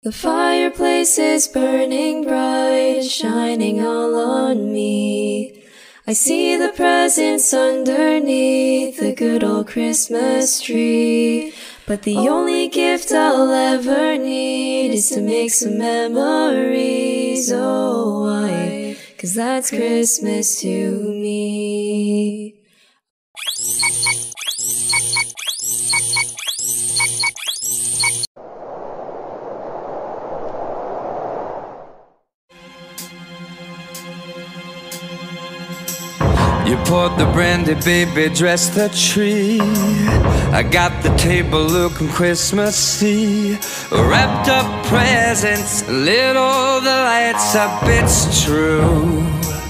The fireplace is burning bright, shining all on me. I see the presents underneath the good old Christmas tree. But the only gift I'll ever need is to make some memories. Oh, why? 'Cause that's Christmas to me. You poured the brandy, baby, dressed the tree. I got the table looking Christmassy. Wrapped up presents, lit all the lights up, it's true.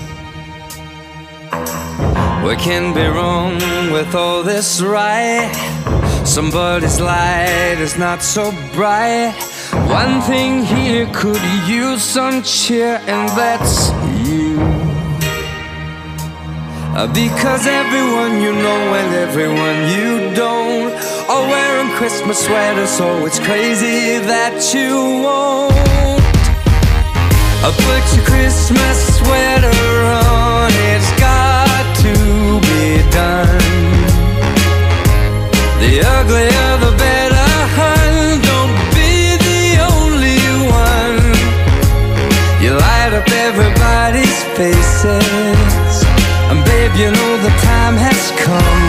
What can be wrong with all this, right? Somebody's light is not so bright. One thing here could use some cheer, and that's you. Because everyone you know and everyone you don't are wearing Christmas sweaters, so it's crazy that you won't. Put your Christmas sweater on, it's got to be done. The uglier the better, hun, don't be the only one. You light up everybody's faces, and babe, you know the time has come.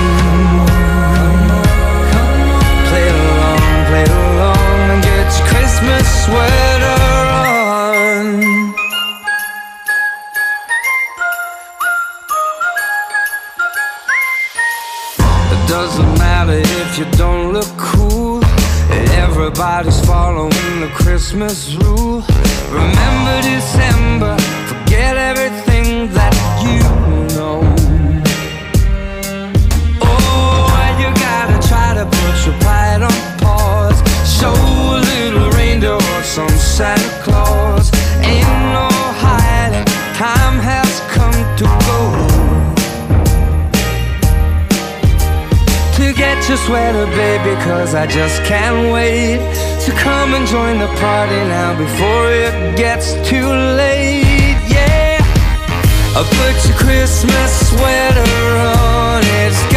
Play it along, and get your Christmas sweater on. It doesn't matter if you don't look cool, everybody's following the Christmas rule. Remember December, forget everything that you know. Oh, you gotta try to put your pride on pause. Show a little reindeer or some Santa Claus. Ain't no hiding, time has come to go. To get your sweater, baby, 'cause I just can't wait to come and join the party now before it gets too late. Yeah, put your Christmas sweater on, it's